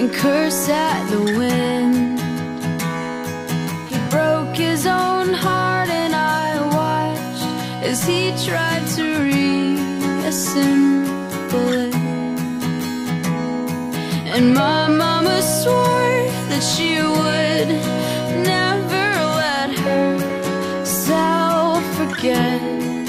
and curse at the wind. He broke his own heart and I watched as he tried to reassemble it. And my mama swore that she would never let herself forget.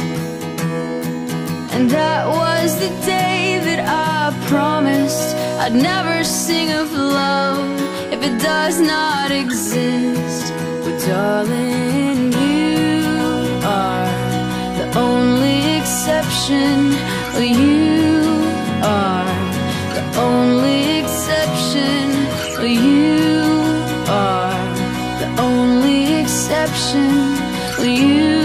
And that was the day that I promised I'd never sing of love if it does not exist. But darling, you are the only exception. You are the only exception. You are the only exception. You